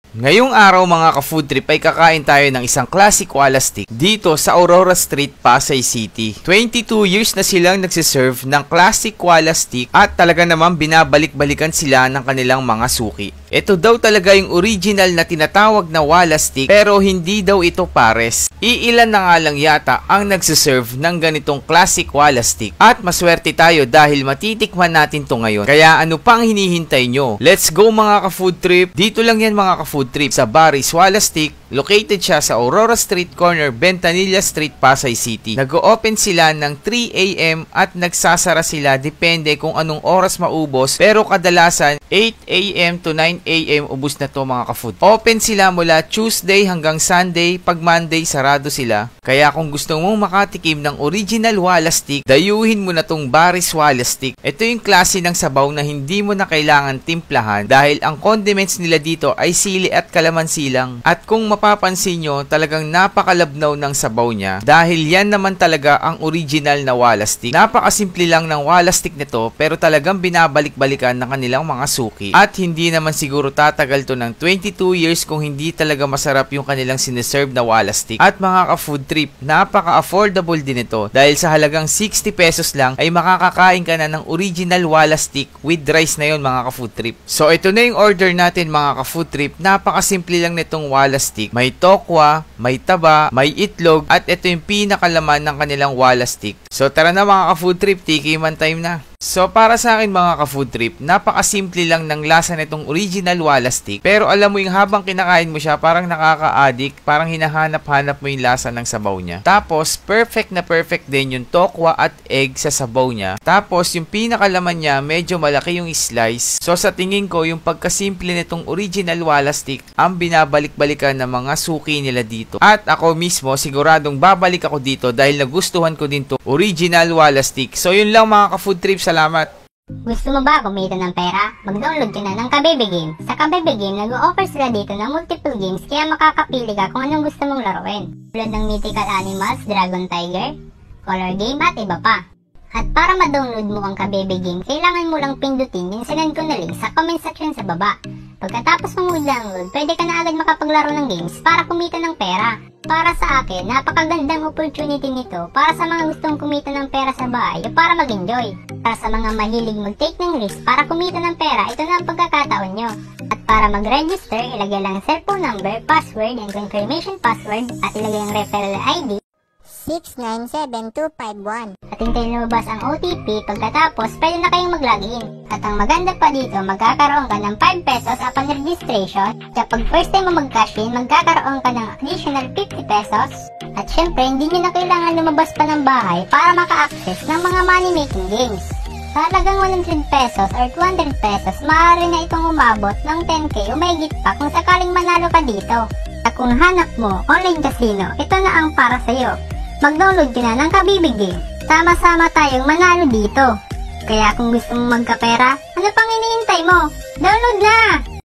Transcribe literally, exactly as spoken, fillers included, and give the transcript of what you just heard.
Ngayong araw mga ka-food trip ay kakain tayo ng isang classic Walla Stick dito sa Aurora Street, Pasay City. twenty-two years na silang nagsiserve ng classic Walla Stick at talaga naman binabalik-balikan sila ng kanilang mga suki. Ito daw talaga yung original na tinatawag na Walla Stick pero hindi daw ito pares. Iilan na nga lang yata ang nagsiserve ng ganitong classic Walla Stick at maswerte tayo dahil matitikman natin to ngayon. Kaya ano pang hinihintay nyo? Let's go mga ka-food trip! Dito lang yan mga ka-food trip sa Barry's Walla Stick. Located siya sa Aurora Street Corner, Bentanilla Street, Pasay City. Nag-o-open sila ng three A M at nagsasara sila depende kung anong oras maubos pero kadalasan eight A M to nine A M ubos na to mga ka-food. Open sila mula Tuesday hanggang Sunday, pag Monday sarado sila. Kaya kung gusto mong makatikim ng original Walla Stick, dayuhin mo na tong Barry's Walla Stick. Ito yung klase ng sabaw na hindi mo na kailangan timplahan dahil ang condiments nila dito ay sili at kalamansi lang. At kung mapapansin nyo, talagang napakalabnaw ng sabaw niya dahil yan naman talaga ang original na Walla Stick. Napakasimple lang ng Walla Stick nito pero talagang binabalik-balikan ng kanilang mga suki. At hindi naman siguro tatagal to ng twenty-two years kung hindi talaga masarap yung kanilang sineserve na Walla Stick. At mga ka-food trip, napaka-affordable din ito dahil sa halagang sixty pesos lang ay makakakain ka na ng original Walla Stick with rice na yon mga ka-food trip. So ito na yung order natin mga ka-food trip. Napakasimple lang nitong Walla Stick. May tokwa, may taba, may itlog, at ito yung pinakalaman ng kanilang Walla Stick. So tara na mga ka-food trip, tikiman time na. So para sa akin mga ka-food trip, napakasimple lang ng lasa nitong original Walla Stick. Pero alam mo yung habang kinakain mo siya, parang nakaka-addict, parang hinahanap-hanap mo yung lasa ng sabaw niya. Tapos perfect na perfect din yung tokwa at egg sa sabaw niya. Tapos yung pinakalaman niya, medyo malaki yung slice. So sa tingin ko, yung pagkasimple nitong original Walla Stick, ang binabalik-balikan ng mga suki nila dito. At ako mismo, siguradong babalik ako dito dahil nagustuhan ko din to original Walla Stick. So yun lang mga ka-food trip. Salamat! Gusto mo ba kumita ng pera? Mag-download ka na ng Kabebe Game. Sa Kabebe Game, nag-o-offer sila dito ng multiple games kaya makakapili ka kung anong gusto mong laruin. Tulad ng Mythical Animals, Dragon Tiger, Color Game at iba pa. At para ma-download mo ang Kabebe Game, kailangan mo lang pindutin yung sinend ko na link sa comment section sa baba. Pagkatapos mong mag-download, pwede ka na agad makapaglaro ng games para kumita ng pera. Para sa akin, napakagandang opportunity nito para sa mga gustong kumita ng pera sa bahay o para mag-enjoy. Para sa mga mahilig mag-take ng risk para kumita ng pera, ito na ang pagkakataon nyo. At para mag-register, ilagay lang ang cellphone number, password, and confirmation password at ilagay ang referral I D six nine seven two five one. At hintayin lumabas ang O T P, pagkatapos pwede na kayong mag-login. At ang maganda pa dito, magkakaroon ka ng five pesos upon registration. Kapag first time mo mag-cash in, magkakaroon ka ng additional fifty pesos. At syempre, hindi nyo na kailangan lumabas pa ng bahay para maka-access ng mga money-making games. Sa halagang one hundred pesos or two hundred pesos, maaari na itong umabot ng ten K o mahigit pa kung sakaling manalo ka dito. At kung hanap mo online casino, ito na ang para sa'yo. Mag-download ka na ng Kabebe Game. Sama-sama tayong manalo dito. Kaya kung gusto mong magkapera, ano pang iniintay mo? Download na!